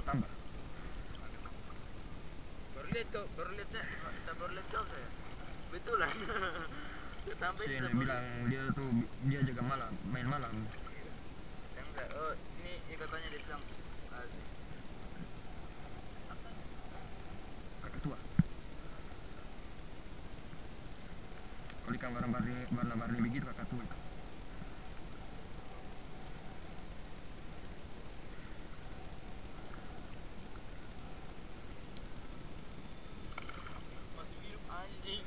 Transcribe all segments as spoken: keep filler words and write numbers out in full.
tambah. Baru lihat kok, baru lihat saya, kita baru lihat kau saya. Betulan. Sampai Si kita ini bilang dia tuh dia jaga malam, main malam. yang enggak, oh ini ikatannya dia bilang asik. Kakak tua. Kalau ikan warna-warni warna-warni begitu kakak tua itu. Masih hidup anjing.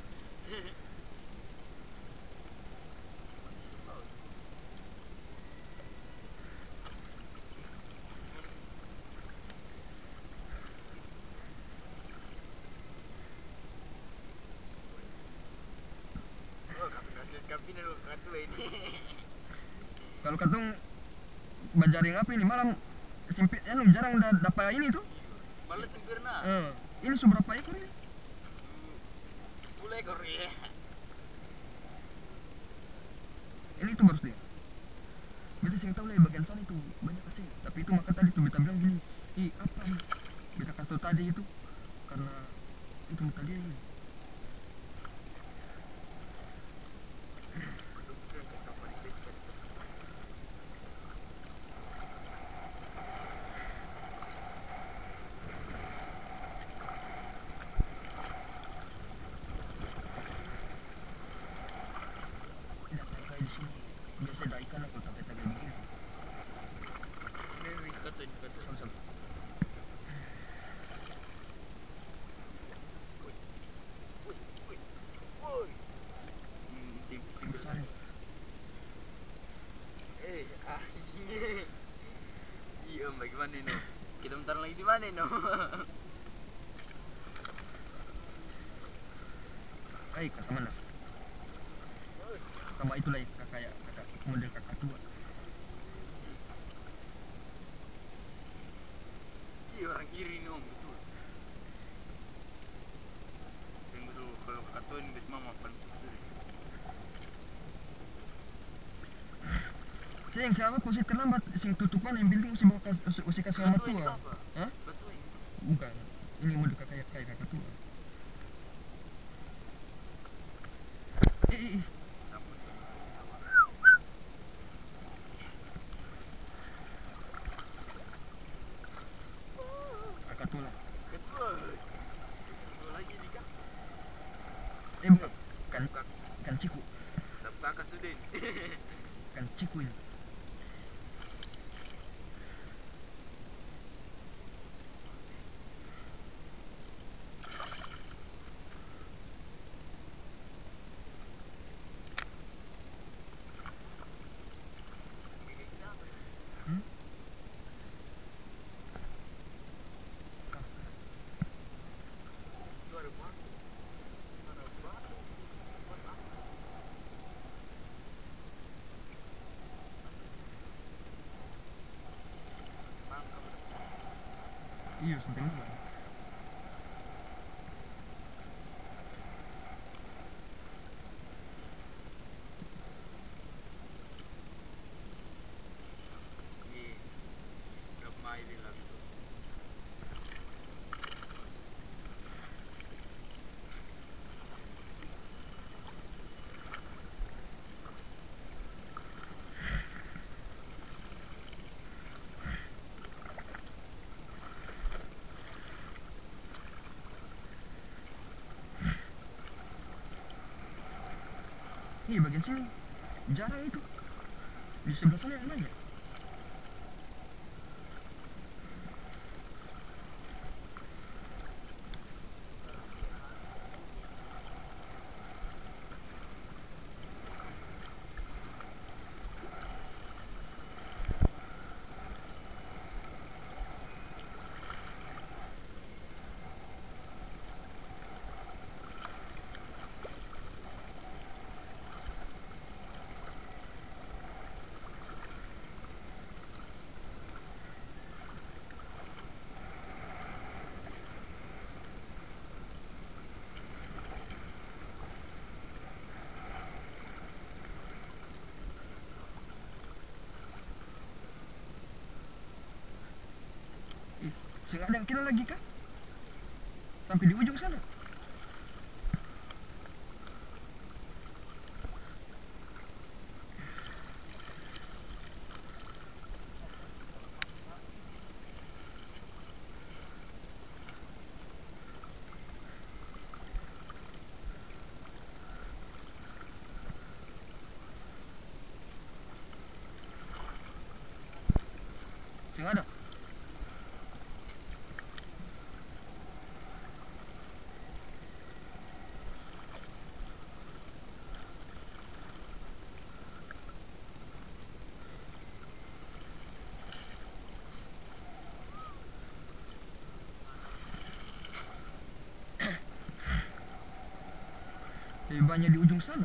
Kapin dulu katu ini. Kalau katung bajaring apa ini malam sempit anu jarang da, dapat ini tuh. Malah sempurna. Eh, ini seberapa ekor ini? sepuluh ekor ya. Ini tuh baru dia. Beta sing tahu lah bagian sana itu banyak kasih. Tapi itu maka tadi tuh beta bilang gini, ih apa nih? Beta kasih tahu tadi itu karena itu mata dia ini. Biasa ada ikan aku tak kata begini. Ini katu ini katu. Sama-sama. Besar nih. Eh, ah, iya om, bagaimana ini? Kita bentar lagi di mana ini? Hai, kakak mana? Sama itulah kakak ya, kakak model kakak tua. Iya orang kiri nih om, betul. Yang betul kalau katu ini bet mama paling betul. Sing siapa posisi terlambat sing tutupan yang building mesti bawa kas, usi kasih sama Katu ini tua. apa? Hah? Katu ini. Bukan. Ini model kakak ya kayak kakak tua. Eh, eh, eh. Kakak tua lah. Ketua. Ketua lagi nih kak. Eh bukan. Kan kan ciku. Tapi kakak sudah ini. Kan ciku ini. Hmm? Itu ada batu. Ada batu. Batu apa? Tangkap. Iya, sampai lupa. Iya. Ramai bilang itu. Iya, bagian sini. Jarang itu. Di sebelah sana yang banyak. Sing ada yang kilo lagi kah? Sampai di ujung sana. Sing ada. Lebih banyak di ujung sana.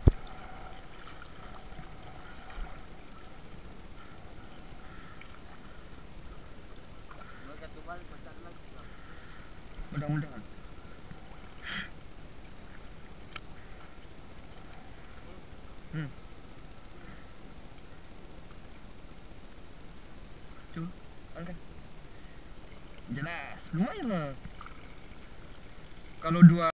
Mereka kembali pacaran lagi Bang. Mudah-mudahan. Hmm. Coba, angkat. Jelas, lumayan lah. Kalau dua